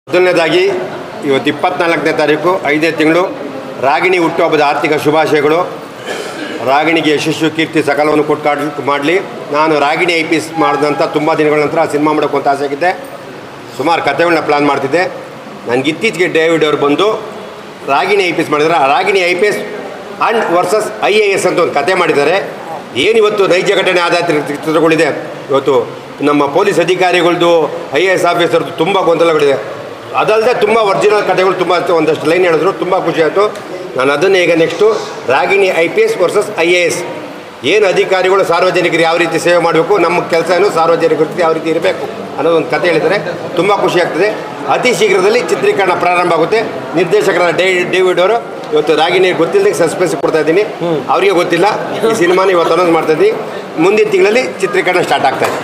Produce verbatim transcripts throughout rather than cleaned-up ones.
ಮೊದಲನೇದಾಗಿ ಇವತ್ತು ಇಪ್ಪತ್ನಾಲ್ಕನೇ ತಾರೀಕು ಐದನೇ ತಿಂಗಳು ರಾಗಿಣಿ ಹುಟ್ಟುಹಬ್ಬದ ಆರ್ಥಿಕ ಶುಭಾಶಯಗಳು. ರಾಗಿಣಿಗೆ ಯಶಸ್ವಿ ಕೀರ್ತಿ ಸಕಲವನ್ನು ಕೊಟ್ಟು ಮಾಡಲಿ. ನಾನು ರಾಗಿಣಿ ಐ ಪಿ ಎಸ್ ಮಾಡಿದಂಥ ತುಂಬ ದಿನಗಳ ನಂತರ ಸಿನಿಮಾ ಮಾಡೋಕ್ಕೆ ಅಂತ ಆಸೆ ಆಗಿದ್ದೆ. ಸುಮಾರು ಕಥೆಗಳನ್ನ ಪ್ಲ್ಯಾನ್ ಮಾಡ್ತಿದ್ದೆ. ನನಗೆ ಇತ್ತೀಚೆಗೆ ಡೇವಿಡ್ ಅವರು ಬಂದು ರಾಗಿಣಿ ಐ ಪಿ ಎಸ್ ಮಾಡಿದ್ದಾರೆ. ಆ Ragini I P S and versus I A S ಅಂತ ಒಂದು ಕತೆ ಮಾಡಿದ್ದಾರೆ. ಏನಿವತ್ತು ನೈಜ ಘಟನೆ ಆಧಾರಿತ ಚಿತ್ರಗಳಿದೆ. ಇವತ್ತು ನಮ್ಮ ಪೊಲೀಸ್ ಅಧಿಕಾರಿಗಳದ್ದು ಐ ಎ ಎಸ್ ಆಫೀಸರ್ದು ತುಂಬ ಗೊಂದಲಗಳಿದೆ. ಅದಲ್ಲದೆ ತುಂಬ ಒರಿಜಿನಲ್ ಕಥೆಗಳು ತುಂಬ ಒಂದಷ್ಟು ಲೈನ್ ಹೇಳಿದ್ರು, ತುಂಬ ಖುಷಿ ಆಯಿತು. ನಾನು ಅದನ್ನು ಈಗ next Ragini I P S versus I A S, ಏನು ಅಧಿಕಾರಿಗಳು ಸಾರ್ವಜನಿಕರು ಯಾವ ರೀತಿ ಸೇವೆ ಮಾಡಬೇಕು, ನಮ್ಮ ಕೆಲಸ ಏನು ಸಾರ್ವಜನಿಕರಿಗೆ ಯಾವ ರೀತಿ ಇರಬೇಕು ಅನ್ನೋದೊಂದು ಕತೆ ಹೇಳಿದರೆ ತುಂಬ ಖುಷಿ ಆಗ್ತದೆ. ಅತಿ ಶೀಘ್ರದಲ್ಲಿ ಚಿತ್ರೀಕರಣ ಪ್ರಾರಂಭ ಆಗುತ್ತೆ. ನಿರ್ದೇಶಕರಾದ ಡೇ ಡೇವಿಡ್ ಅವರು ಇವತ್ತು ರಾಗಿಣಿ ಗೊತ್ತಿಲ್ಲದೆ ಸಸ್ಪೆನ್ಸ್ ಕೊಡ್ತಾ ಇದ್ದೀನಿ. ಅವರಿಗೆ ಗೊತ್ತಿಲ್ಲ ಈ ಸಿನಿಮಾನ ಇವತ್ತು ಅನೌನ್ಸ್ ಮಾಡ್ತಾ ಇದ್ದೀನಿ. ಮುಂದಿನ ತಿಂಗಳಲ್ಲಿ ಚಿತ್ರೀಕರಣ ಸ್ಟಾರ್ಟ್ ಆಗ್ತಾ ಇದೆ.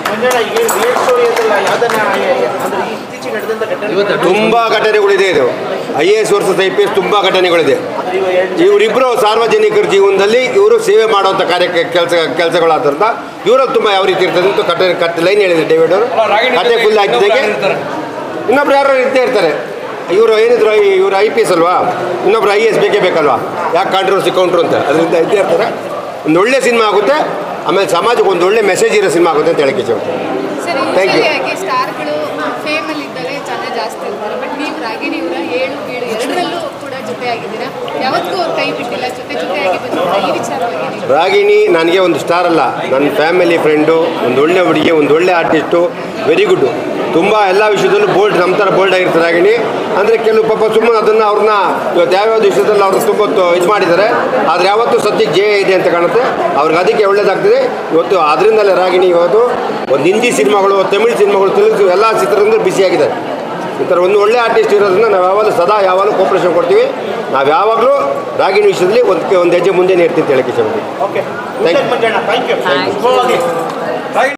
ತುಂಬ ಘಟನೆಗಳಿದೆ. ಇದು I A S versus I P S ತುಂಬ ಘಟನೆಗಳಿದೆ. ಇವರಿಬ್ಬರು ಸಾರ್ವಜನಿಕರ ಜೀವನದಲ್ಲಿ ಇವರು ಸೇವೆ ಮಾಡುವಂಥ ಕಾರ್ಯ ಕೆಲಸ ಕೆಲಸಗಳಾದ್ರಿಂದ ಇವರಲ್ಲಿ ತುಂಬ ಯಾವ ರೀತಿ ಇರ್ತದೆ ಅಂತ ಕತೆ ಕತೆ ಲೈನ್ ಹೇಳಿದೆ ಡೇವಿಡ್ ಅವರು. ಕತೆ ಫುಲ್ ಆಗಿದ್ದಾಗೆ ಇನ್ನೊಬ್ರು ಯಾರು ಇರ್ತೇ ಇರ್ತಾರೆ. ಇವರು ಏನಿದ್ರು ಇವರು ಐ ಪಿ ಎಸ್ ಅಲ್ವಾ, ಇನ್ನೊಬ್ರು ಐ ಎ ಎಸ್ ಬೇಕೇ ಬೇಕಲ್ವಾ, ಯಾಕೆ ಕಾಂಟ್ರವರ್ಸಿ ಕೌಂಟ್ರು ಅಂತ. ಅದರಿಂದ ಇದ್ದೇ ಇರ್ತಾರೆ. ಒಂದು ಒಳ್ಳೆ ಸಿನಿಮಾ ಆಗುತ್ತೆ. ಆಮೇಲೆ ಸಮಾಜಕ್ಕೆ ಒಂದು ಒಳ್ಳೆ ಮೆಸೇಜ್ ಇರೋ ಸಿನಿಮಾ ಆಗುತ್ತೆ ಅಂತ ಹೇಳಕ್ಕೆ ಇಚ್ಛೆ. Thank you. ಸ್ಟಾರ್ಗಳು ಫೇಮಲ್ಲಿ ಇದ್ದರೆ ಜನ ಜಾಸ್ತಿ ಇರ್ತಾರೆ, ಬಟ್ ನೀವು ರಾಗಿಣಿ ಅವರ ಏಳು ಗೀಳು ಎರಡರಲ್ಲೂ ಕೂಡ ಜೊತೆ ಆಗಿದ್ದೀರಾ. ಯಾವತ್ತೂ ಅವ್ರು ಕೈ ಬಿಟ್ಟಿಲ್ಲ, ಜೊತೆ ಜೊತೆಯಾಗಿ ಬಂದಿಲ್ಲ. ಈ ವಿಚಾರವಾಗಿ ರಾಗಿಣಿ ನನಗೆ ಒಂದು ಸ್ಟಾರ್ ಅಲ್ಲ, ನನ್ನ ಫ್ಯಾಮಿಲಿ ಫ್ರೆಂಡು, ಒಂದು ಒಳ್ಳೆ ಹುಡುಗಿ, ಒಂದು ಒಳ್ಳೆ ಆರ್ಟಿಸ್ಟು, ವೆರಿ ಗುಡ್ಡು. ತುಂಬ ಎಲ್ಲ ವಿಷಯದಲ್ಲೂ ಬೋಲ್ಡ್, ನಮ್ಮ ಥರ ಬೋಲ್ಡ್ ಆಗಿರ್ತಾರೆ ರಾಗಿಣಿ. ಅಂದರೆ ಕೆಲವು ಪಾಪ ಸುಮ್ಮನೆ ಅದನ್ನು ಅವ್ರನ್ನ ಇವತ್ತು ಯಾವ್ಯಾವ್ದು ವಿಷಯದಲ್ಲಿ ಅವ್ರು ತುಂಬ ಇದು ಮಾಡಿದ್ದಾರೆ. ಆದರೆ ಯಾವತ್ತೂ ಸದ್ಯಕ್ಕೆ ಜಯ ಇದೆ ಅಂತ ಕಾಣುತ್ತೆ. ಅವ್ರಿಗೆ ಅದಕ್ಕೆ ಒಳ್ಳೇದಾಗ್ತದೆ ಇವತ್ತು. ಅದರಿಂದಲೇ ರಾಗಿಣಿ ಇವತ್ತು ಒಂದು ಹಿಂದಿ ಸಿನಿಮಾಗಳು, ತಮಿಳು ಸಿನಿಮಾಗಳು, ತೆಲುಗು ಎಲ್ಲ ಚಿತ್ರರಂಗದಲ್ಲಿ ಬಿಸಿಯಾಗಿದೆ. ಈ ಥರ ಒಂದು ಒಳ್ಳೆ ಆರ್ಟಿಸ್ಟ್ ಇರೋದ್ರಿಂದ ನಾವು ಯಾವಾಗಲೂ ಸದಾ ಯಾವಾಗಲೂ ಕೋಪ್ರೇಷನ್ ಕೊಡ್ತೀವಿ. ನಾವು ಯಾವಾಗಲೂ ರಾಗಿಣಿ ವಿಷಯದಲ್ಲಿ ಒಂದು ಒಂದು ಹೆಜ್ಜೆ ಮುಂದೆ ಇರ್ತೀವಿ ಅಂತ ಹೇಳಕ್ಕೆ ಇಷ್ಟಪಡ್ತೀವಿ. Okay, thank you.